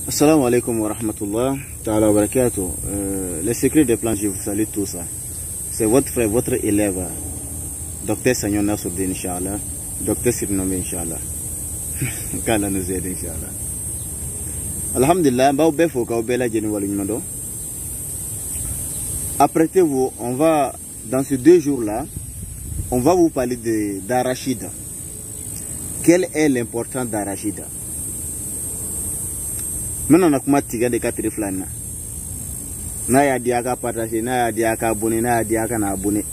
Assalamu alaikum wa rahmatullah ta'ala wa barakatuh. Les secrets des plans, je vous salue tous ça. C'est votre frère, votre élève, Dr Sagnon Nassourdine, Inch'Allah, Dr Sirnome, Inch'Allah. Qu'Allah nous aide, Inch'Allah. Alhamdulillah, apprêtez-vous, on va, dans ces 2 jours-là, on va vous parler d'arachide. Quelle est l'importance d'arachide? Maintenant, on a commencé à tirer des 4 flânes. Na ya diaka partager, na ya diaka abonner, na ya diaka na abonner.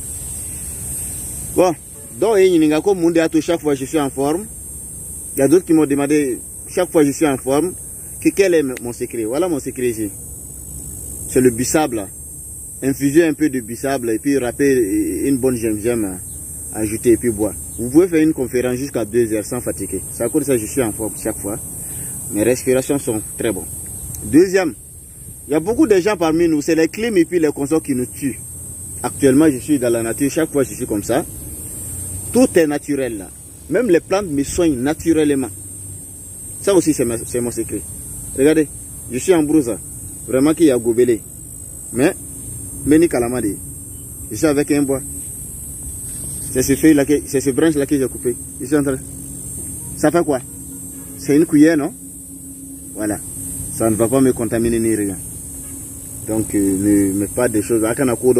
Bon, donc chaque fois je suis en forme. Il y a d'autres qui m'ont demandé chaque fois je suis en forme. Quel est mon secret? Voilà mon secret ici. C'est le bissable. Infuser un peu de bissable et puis râper une bonne gingembre, ajouter et puis boire. Vous pouvez faire une conférence jusqu'à 2 heures sans fatiguer. C'est à cause de ça que je suis en forme chaque fois. Mes respirations sont très bonnes. Deuxième, il y a beaucoup de gens parmi nous, c'est les clims et puis les consorts qui nous tuent. Actuellement, je suis dans la nature, chaque fois je suis comme ça. Tout est naturel là. Même les plantes me soignent naturellement. Ça aussi, c'est mon secret. Regardez, je suis en brousse. Vraiment qu'il y a gobelé. Mais, Meni Kalamade, je suis avec un bois. C'est ce feuille là, c'est ce branche là que j'ai coupé. Je suis en train. Ça fait quoi? C'est une cuillère, non? Voilà. Ça ne va pas me contaminer ni rien. Donc, ne mets pas des choses.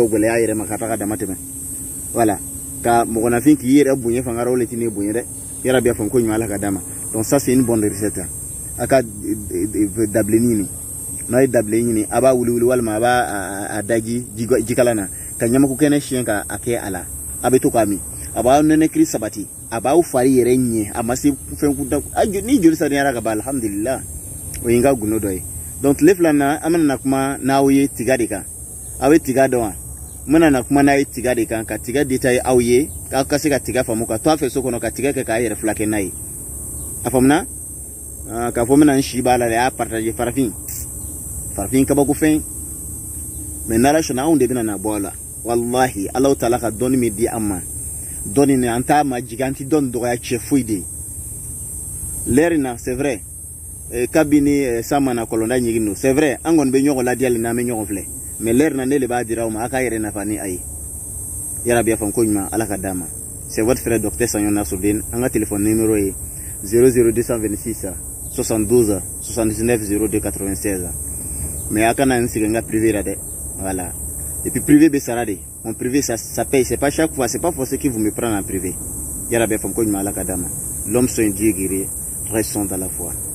Voilà. Donc ça c'est une bonne recette. Aka dablenini. Na dablenini aba wuli walma aba adagi jikalana. Kanyama ku kene shenka ake ala. Abeto kami. Aba nene kri sabati. Aba u fari yerenye amasi fenku da ni joli sa nyara ka ba alhamdulillah. Oyinga gunodoy. Donc les flana amana kuma naoye tigadeka. Awe tigadwa. Mwana na kuma na tigadeka ka tiga detail awye ka kase ka tiga famuka to afa soko no ka tiga ka yere flake nai. Afamna ka fomena nshibala ya partager farfin ka bagu fen mais nala shana onde bina na bola wallahi Allah ta'ala ka doni mi di amma doni ne anta ma giganti don do ya chefuide lerina c'est vrai kabini samana kolonda nyigino c'est vrai angon be nyoko la dial na me nyoko fle mais lerna ne le ba diraw ma aka yere na fani ay yara biya fam ko nyuma ala ka dama. C'est votre frère Dr Sagnon Nassourdine. Un téléphone numéro est 00226 72 79 02 96. Mais à Kana c'est privé là. Voilà. Et puis privé Bessarade. Mon privé ça paye. C'est pas chaque fois. C'est pas forcément qui vous me prendre en privé. Yara bien fam ko nyuma ala ka dama. L'homme soit un Dieu guéri. Restons dans la foi.